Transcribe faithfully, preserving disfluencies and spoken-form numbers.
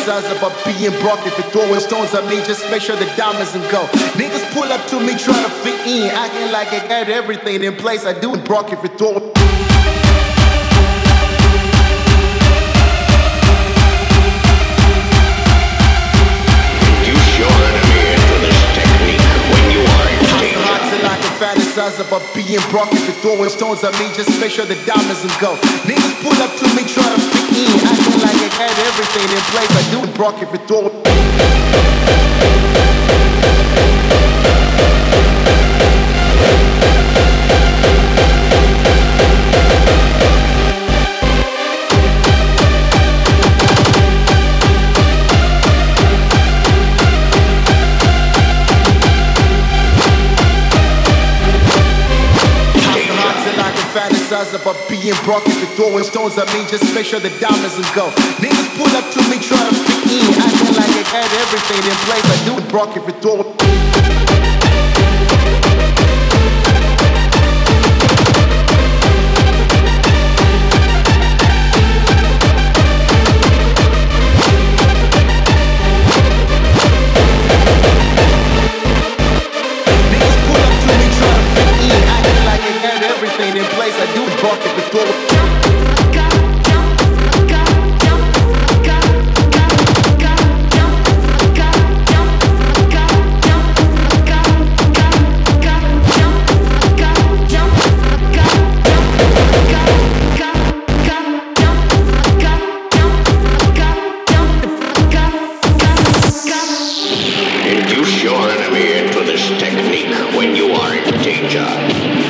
fantasize about being broke. If you're throwing stones at me, just make sure the diamonds and go. Niggas pull up to me trying to fit in, acting like I got everything in place. I do broke if you're throwing. Fantasize about being broke. If you're throwing stones at me, just make sure the diamonds and go. Niggas pull up to me trying to fit in, acting like I had everything in place. I do broke if you're throwing. Fantasize about being broke. If you're throwing stones at me, just make sure the diamonds and go. Niggas pull up to me trying to fit in, acting like I had everything in place. I do broke if you're throwing. In place, I do bark at the door. Induce your enemy into this technique when you are in danger.